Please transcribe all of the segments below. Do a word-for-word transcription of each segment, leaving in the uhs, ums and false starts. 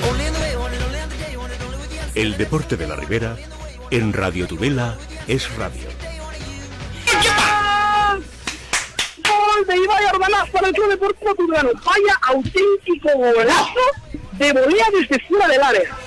El deporte de la Ribera, en Radio Tudela, es radio. Gol de Ibai Ardanaz para el Club Deportivo Tudelano. Vaya auténtico golazo de volea desde fuera del área.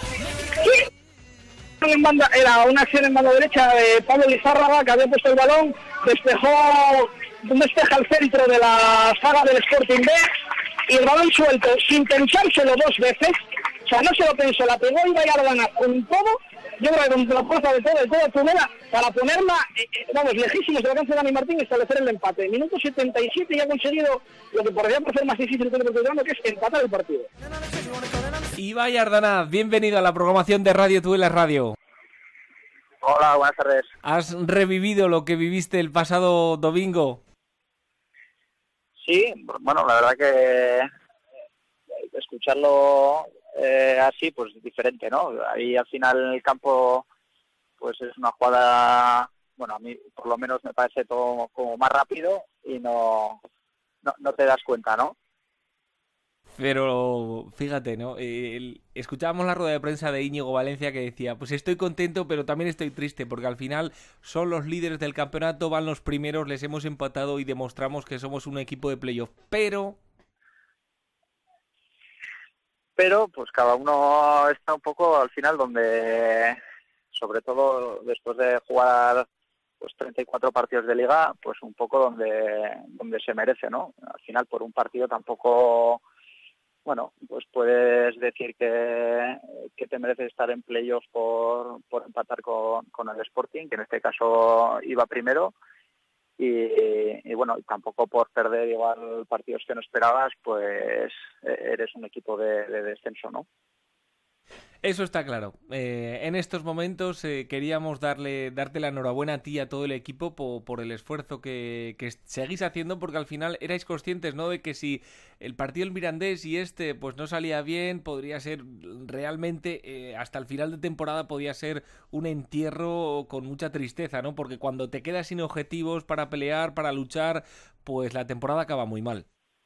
En banda, era una acción en banda derecha de Pablo Lizárraga, que había puesto el balón, despejó, un despeja al centro de la saga del Sporting B, y el balón suelto, sin pensárselo dos veces, o sea, no se lo pensó, la pegó Ibai Ardanaz con todo, yo creo que con la fuerza de todo, de toda Tudela, para ponerla, eh, eh, vamos, lejísimos de la cancha de Dani Martín y establecer el empate. Minuto setenta y siete y ha conseguido lo que podría parecer más difícil de lo que es empatar el partido. Ibai Ardanaz, bienvenido a la programación de Radio Tudela Radio. Hola, buenas tardes. ¿Has revivido lo que viviste el pasado domingo? Sí, bueno, la verdad que escucharlo eh, así, pues es diferente, ¿no? Ahí al final el campo, pues es una jugada, bueno, a mí por lo menos me parece todo como más rápido y no, no, no te das cuenta, ¿no? Pero fíjate, ¿no? El, escuchábamos la rueda de prensa de Íñigo Valencia que decía, pues estoy contento, pero también estoy triste, porque al final son los líderes del campeonato, van los primeros, les hemos empatado y demostramos que somos un equipo de playoff, pero... Pero, pues cada uno está un poco al final donde, sobre todo después de jugar pues treinta y cuatro partidos de liga, pues un poco donde, donde se merece, ¿no? Al final por un partido tampoco... Bueno, pues puedes decir que, que te mereces estar en playoff por, por empatar con, con el Sporting, que en este caso iba primero, y, y bueno, tampoco por perder igual partidos que no esperabas, pues eres un equipo de, de descenso, ¿no? Eso está claro. Eh, en estos momentos eh, queríamos darle darte la enhorabuena a ti y a todo el equipo por, por el esfuerzo que, que seguís haciendo, porque al final erais conscientes, ¿no?, de que si el partido del Mirandés y este pues no salía bien, podría ser realmente, eh, hasta el final de temporada podía ser un entierro con mucha tristeza, ¿no? Porque cuando te quedas sin objetivos para pelear, para luchar, pues la temporada acaba muy mal.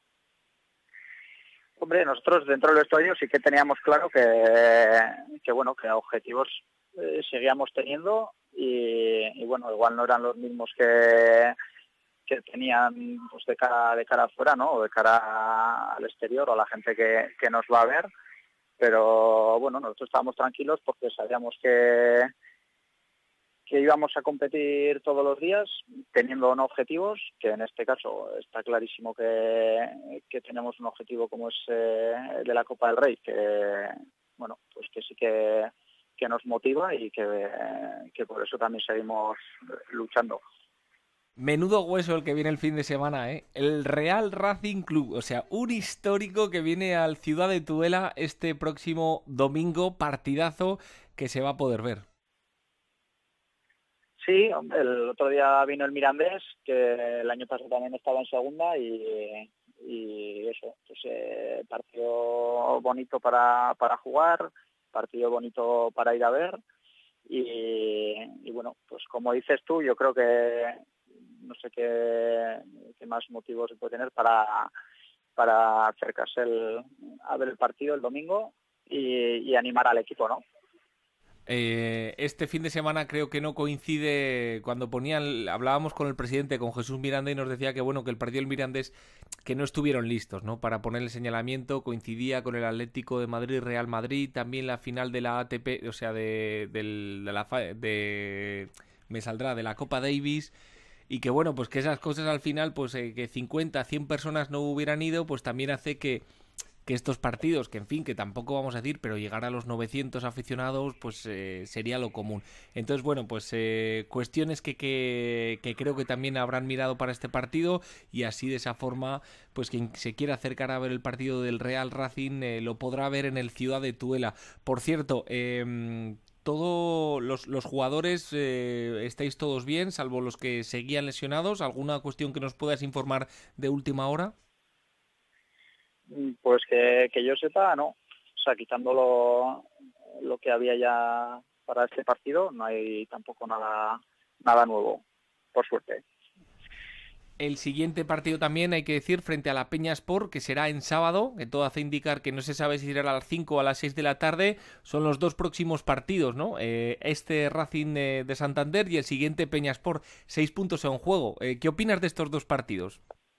Hombre, nosotros dentro del vestuario sí que teníamos claro que, que bueno, que objetivos eh, seguíamos teniendo y, y bueno, igual no eran los mismos que, que tenían pues de cara de cara afuera, ¿no? O de cara al exterior o a la gente que, que nos va a ver, pero bueno, nosotros estábamos tranquilos porque sabíamos que que íbamos a competir todos los días teniendo unos objetivos, que en este caso está clarísimo que, que tenemos un objetivo como es eh, el de la Copa del Rey, que bueno, pues que sí que, que nos motiva y que, que por eso también seguimos luchando. Menudo hueso el que viene el fin de semana, ¿eh? El Real Racing Club, o sea, un histórico que viene al Ciudad de Tudela este próximo domingo, partidazo que se va a poder ver. Sí, el otro día vino el Mirandés, que el año pasado también estaba en segunda y, y eso, pues eh, partido bonito para, para jugar, partido bonito para ir a ver y, y bueno, pues como dices tú, yo creo que no sé qué, qué más motivos se puede tener para, para acercarse el, a ver el partido el domingo y, y animar al equipo, ¿no? Eh, este fin de semana creo que no coincide cuando ponían, hablábamos con el presidente, con Jesús Miranda, y nos decía que bueno, que el partido del Mirandés, que no estuvieron listos, ¿no?, para poner el señalamiento, coincidía con el Atlético de Madrid, Real Madrid, también la final de la A T P, o sea, de, de, de la de me saldrá de la Copa Davis, y que bueno, pues que esas cosas al final, pues eh, que cincuenta, cien personas no hubieran ido, pues también hace que que estos partidos, que en fin, que tampoco vamos a decir, pero llegar a los novecientos aficionados, pues eh, sería lo común. Entonces, bueno, pues eh, cuestiones que, que, que creo que también habrán mirado para este partido y así de esa forma, pues quien se quiera acercar a ver el partido del Real Racing eh, lo podrá ver en el Ciudad de Tudela. Por cierto, eh, todos los, los jugadores eh, estáis todos bien, salvo los que seguían lesionados. ¿Alguna cuestión que nos puedas informar de última hora? Pues que, que yo sepa, no. O sea, quitando lo, lo que había ya para este partido, no hay tampoco nada nada nuevo, por suerte. El siguiente partido también, hay que decir, frente a la Peña Sport, que será en sábado, que todo hace indicar que no se sabe si será a las cinco o a las seis de la tarde. Son los dos próximos partidos, ¿no? Eh, este Racing de, de Santander y el siguiente Peña Sport. Seis puntos en juego. Eh, ¿Qué opinas de estos dos partidos?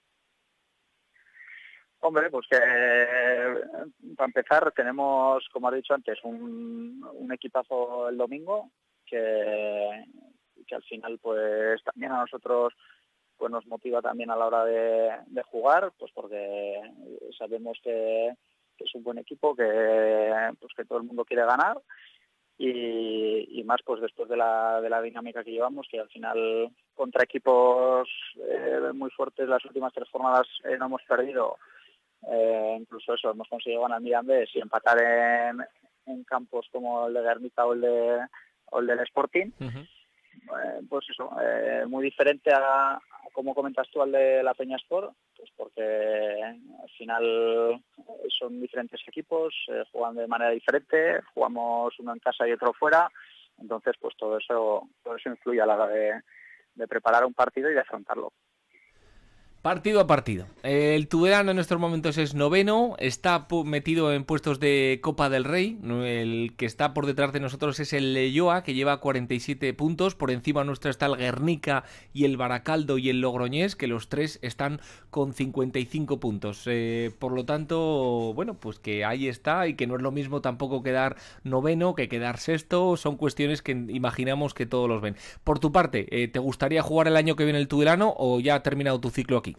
Hombre, pues que eh, para empezar tenemos, como has dicho antes, un, un equipazo el domingo que, que al final pues también a nosotros pues nos motiva también a la hora de, de jugar, pues porque sabemos que, que es un buen equipo, que pues que todo el mundo quiere ganar y, y más pues después de la, de la dinámica que llevamos, que al final contra equipos eh, muy fuertes las últimas tres jornadas eh, no hemos perdido, eh, incluso eso, hemos conseguido ganar Mirandés y empatar en, en campos como el de Guernica o el de o el del Sporting. Uh-huh. Eh, pues eso, eh, muy diferente a, como comentas tú, al de la Peña Sport, pues porque al final son diferentes equipos, eh, juegan de manera diferente, jugamos uno en casa y otro fuera, entonces pues todo eso todo eso influye a la hora de, de preparar un partido y de afrontarlo. Partido a partido. El Tudelano en estos momentos es noveno, está metido en puestos de Copa del Rey. El que está por detrás de nosotros es el Leioa, que lleva cuarenta y siete puntos. Por encima nuestra está el Guernica y el Baracaldo y el Logroñés, que los tres están con cincuenta y cinco puntos. Eh, por lo tanto, bueno, pues que ahí está y que no es lo mismo tampoco quedar noveno que quedar sexto. Son cuestiones que imaginamos que todos los ven. Por tu parte, eh, ¿te gustaría jugar el año que viene el Tudelano o ya ha terminado tu ciclo aquí?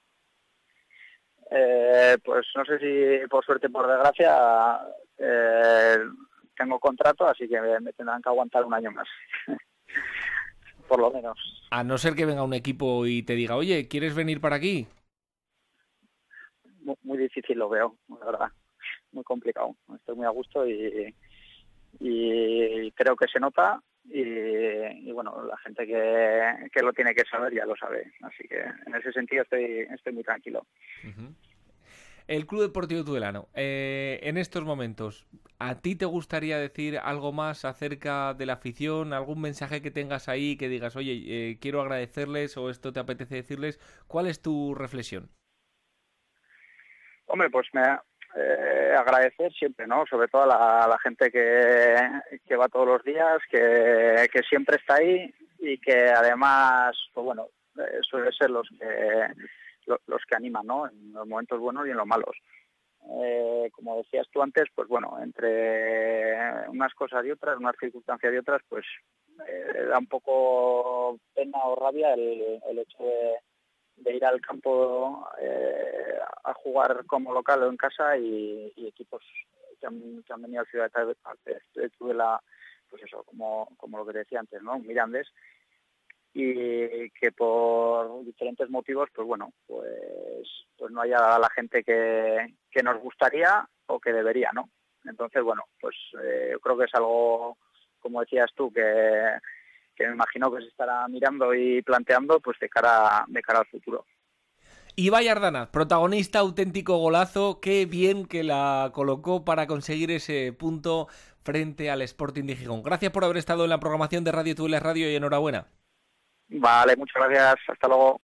Eh, pues no sé si por suerte o por desgracia eh, tengo contrato, así que me, me tendrán que aguantar un año más, por lo menos. A no ser que venga un equipo y te diga, oye, ¿quieres venir para aquí? Muy, muy difícil lo veo, la verdad, muy complicado. Estoy muy a gusto y, y creo que se nota y, y bueno, la gente que, que lo tiene que saber ya lo sabe, así que en ese sentido estoy, estoy muy tranquilo. Uh-huh. El Club Deportivo Tudelano, eh, en estos momentos, ¿a ti te gustaría decir algo más acerca de la afición? ¿Algún mensaje que tengas ahí que digas, oye, eh, quiero agradecerles o esto te apetece decirles? ¿Cuál es tu reflexión? Hombre, pues me eh, agradecer siempre, ¿no? Sobre todo a la, a la gente que, que va todos los días, que, que siempre está ahí y que además, pues bueno, eh, suele ser los que los que animan, ¿no? En los momentos buenos y en los malos. Eh, como decías tú antes, pues bueno, entre unas cosas y otras, unas circunstancias y otras, pues eh, da un poco pena o rabia el, el hecho de, de ir al campo eh, a jugar como local o en casa y, y equipos que han, que han venido a Ciudad de Tudela, pues eso, como, como lo que te decía antes, ¿no? Mirandés, y que por diferentes motivos pues bueno pues pues no haya la gente que, que nos gustaría o que debería, ¿no? Entonces bueno pues eh, yo creo que es algo, como decías tú, que, que me imagino que se estará mirando y planteando pues de cara de cara al futuro. Ibai Ardanaz, protagonista, auténtico golazo, qué bien que la colocó para conseguir ese punto frente al Sporting de Gijón. Gracias por haber estado en la programación de Radio Tudela Radio y enhorabuena. Vale, muchas gracias. Hasta luego.